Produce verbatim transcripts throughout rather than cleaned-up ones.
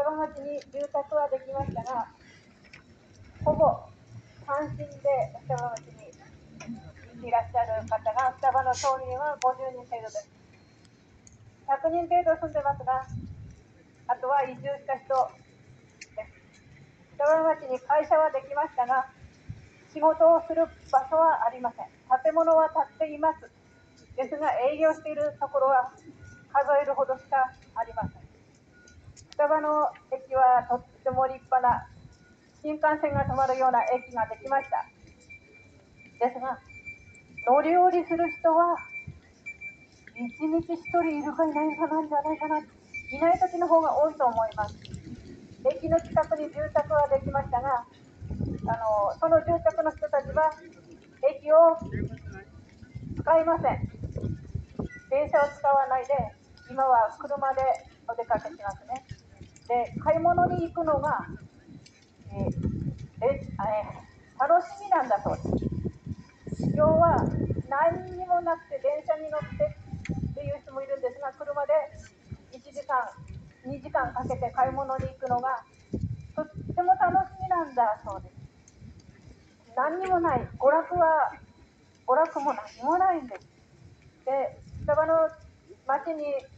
双葉町に住宅はできましたが、ほぼ単身で双葉町にいらっしゃる方が双葉の町民はごじゅうにん程度です。ひゃくにん程度住んでますが、あとは移住した人です。双葉町に会社はできましたが、仕事をする場所はありません。建物は建っています。ですが、営業しているところは数えるほどしかありません。双葉の駅はとっても立派な新幹線が止まるような駅ができました。ですが、乗り降りする人はいちにちひとりいるかいないかなんじゃないかな。いない時の方が多いと思います。駅の近くに住宅はできましたが、あのその住宅の人たちは駅を使いません。電車を使わないで、今は車でお出かけしますね。で、買い物に行くのが、えーええー、楽しみなんだそうです。要は何にもなくて電車に乗ってっていう人もいるんですが、車でいちじかん、にじかんかけて買い物に行くのがとっても楽しみなんだそうです。何にもない、娯楽は娯楽も何もないんです。で、双葉の町に、え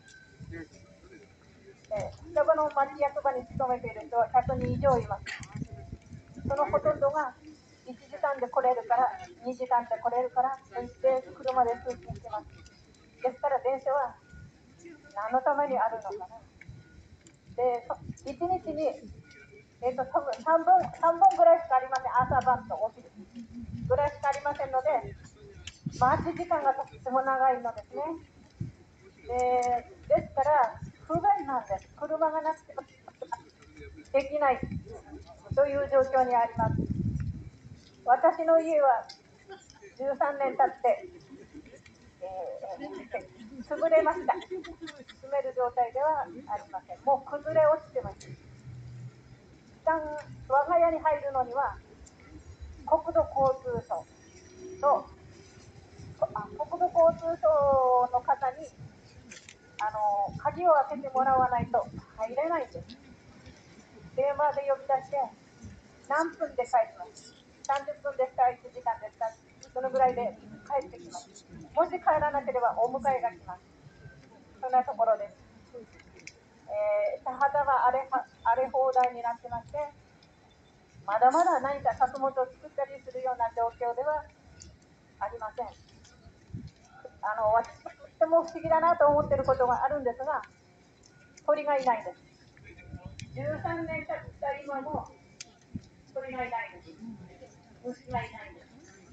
ー、双葉の町役場に勤めている人はひゃくにん以上います。そのほとんどがいちじかんで来れるから、にじかんで来れるからと言って車で通勤してます。ですから電車は何のためにあるのかな。で、いちにちに、えー、と多分さんぼん、さんぼんぐらいしかありません。朝晩とお昼ぐらいしかありませんので、待ち時間がとっても長いのですね。で、ですから不便なんです。車がなくてはできないという状況にあります。私の家はじゅうさんねん経って、えー、潰れました。住める状態ではありません。もう崩れ落ちてます。一旦我が家に入るのには国土交通省とあ国土交通省の方にあの鍵を開けてもらわないと入れないんです。電話で呼び出して何分で帰ります。さんじゅっぷんですか、いちじかんですか、そのぐらいで帰ってきます。もし帰らなければお迎えが来ます。そんなところです。えー、田畑は荒れ荒れ放題になってまして、まだまだ何か作物を作ったりするような状況ではありません。あの私とっても不思議だなと思っていることがあるんですが、鳥がいないんです。じゅうさんねん経った今も鳥がいないんです。虫がいないんです。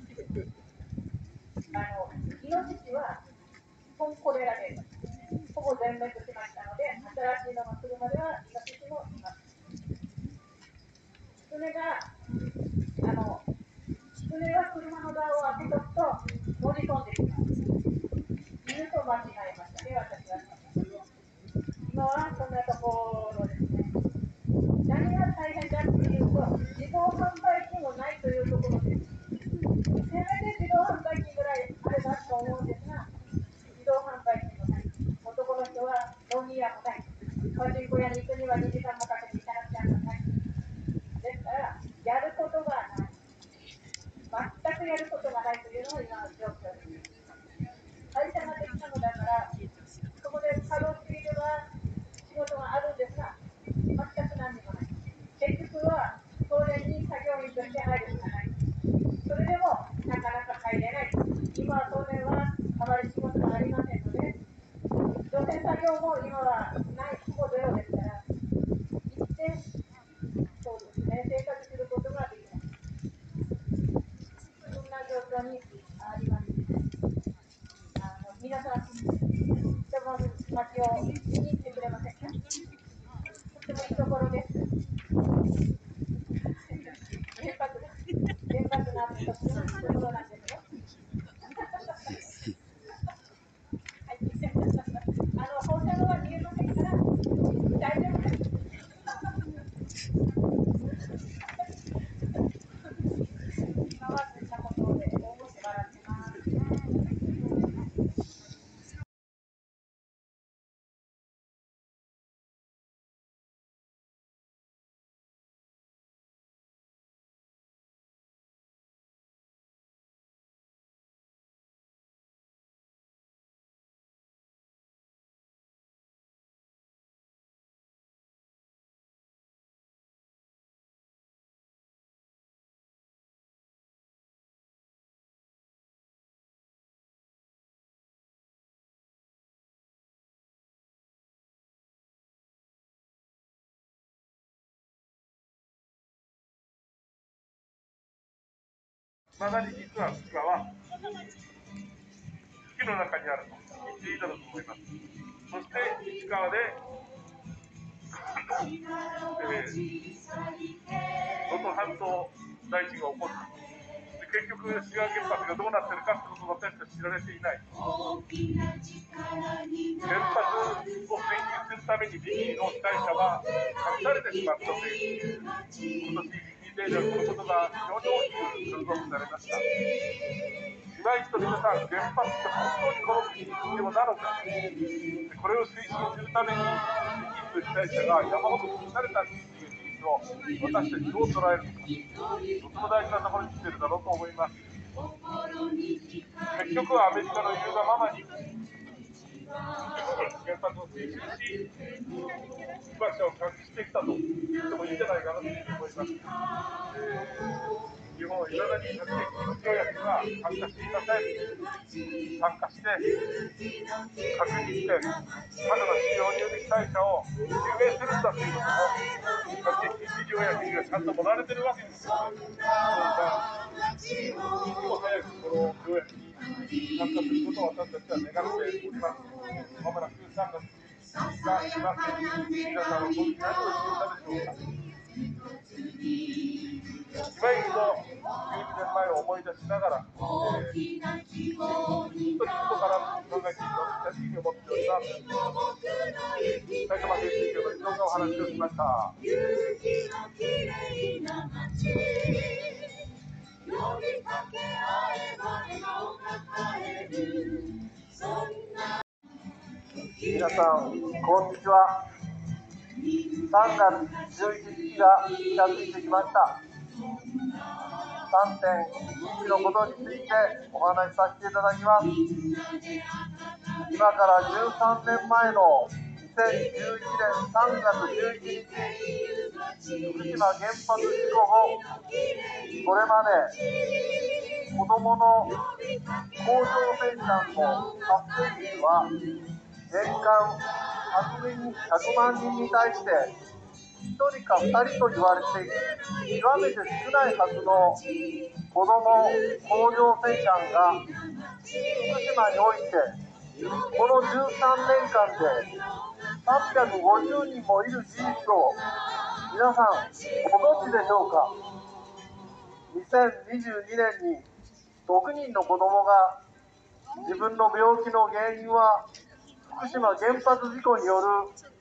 あのイノシシはコンコレラでほぼ全滅しましたので、新しいのが来るまではイノシシもいます。キツネがあのキツネが車のドアを開けとくと乗り込んできます。犬と間違えましたね、私は。今はそんなところですね。何が大変だっていうと、自動販売機もないというところです。せめて自動販売機ぐらいあればと思うんですが、自動販売機もない。男の人は飲み屋もない。パチンコ屋に行くにはにじかんもかけて行かなくちゃならない。ですから、やることがない。全くやることがないというのが今の状況です。会社ができたのだから、そこで稼働していれば仕事があるんですが、全く何もない。結局は当然に作業員として入るしかない。それでもなかなか入れない。今は当然はあまり仕事がありませんので、除染作業も今はない、ほぼゼロですから、行って、そうですね、生活することができない。そんな状況にあります。あの皆さん、双葉町を見に来てくれませんか？とてもいいところです。原発が、原発があってとってもいいところなんですよ。はい、あの放射能は見えませんから、大丈夫です。今はそんなことで大声で笑ってます。 まだに実は福島は火の中にあると言っていいだろうと思います。そして石川で、えー、能登半島大地震が起こった。結局、志賀原発がどうなっているかということを私たち知られていない。原発を研究するためにビキの被災者は隠されてしまったという、今年ビキデーではこのことが非常に大きく注目されました。今一度皆さん、原発って本当にこの国に必要なのか、これを推進するためにビキの被災者が山ほど隠されたという事実を私たちどう捉えるのか、とても大事なところに来ているだろうと思います。結局はアメリカの言うがままに原発を推進し、被爆者を監視してきたと言ってもいいんじゃないかなと思います。えー日本はいまだに核兵器条約には参加していません。参加して核実験、核の使用による被災者を救命するんだということも核兵器条約にはちゃんと盛られているわけです。そうか、一日も早くこの条約に参加することを私たちは願っております。まもなくさんがつじゅういちにちが来ます。皆さんはこの日何をしていたでしょうか。今一度じゅうにねんまえを思い出しながら、えー、一人一人から考えていただきたいと思っております。埼玉県選挙の伊藤がお話をしました。皆さん、こんにちは。さんがつじゅういちにちが近づいてきました。さんてんいちのことについてお話しさせていただきます。今からじゅうさんねんまえのにせんじゅういちねんさんがつじゅういちにち、福島原発事故後、これまで子どもの甲状腺がんの発生率は年間ひゃくまんにんに対してひとりかふたりと言われている極めて少ないはずの子ども甲状腺がんが福島においてこのじゅうさんねんかんでさんびゃくごじゅうにんもいる事実を皆さんご存知でしょうか。にせんにじゅうにねんにろくにんの子どもが自分の病気の原因は福島原発事故による